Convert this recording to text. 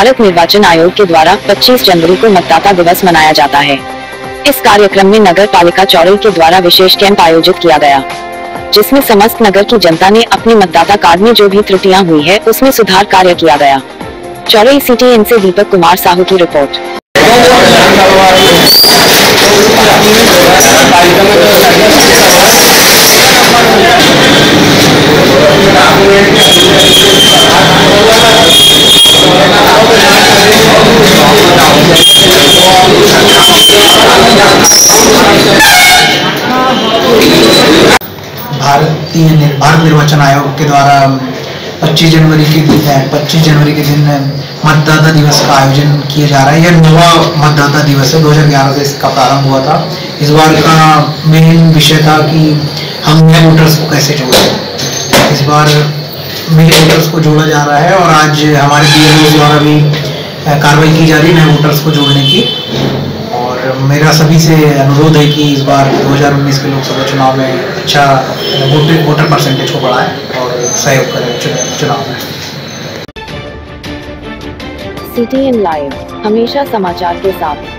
भारत निर्वाचन आयोग के द्वारा 25 जनवरी को मतदाता दिवस मनाया जाता है। इस कार्यक्रम में नगर पालिका चौरई के द्वारा विशेष कैंप आयोजित किया गया, जिसमें समस्त नगर की जनता ने अपने मतदाता कार्ड में जो भी त्रुटियां हुई है उसमें सुधार कार्य किया गया। चौरई CTN से दीपक कुमार साहू की रिपोर्ट। भारत निर्वाचन आयोग के द्वारा 25 जनवरी के दिन मतदाता दिवस का आयोजन किया जा रहा है। यह 9वां मतदाता दिवस है। 2011 से इसका प्रारंभ हुआ था। इस बार का मेन विषय था कि हम नए वोटर्स को कैसे जोड़ें। इस बार नए वोटर्स को जोड़ा जा रहा है और आज हमारे BLO द्वारा भी कार्रवाई की जा रही है नए वोटर्स को जोड़ने की। और मेरा सभी से अनुरोध है कि इस बार 2019 के लोकसभा चुनाव में अच्छा वोटर परसेंटेज को बढ़ाएं और सहयोग करें चुनाव में। CTN लाइव, हमेशा समाचार के साथ।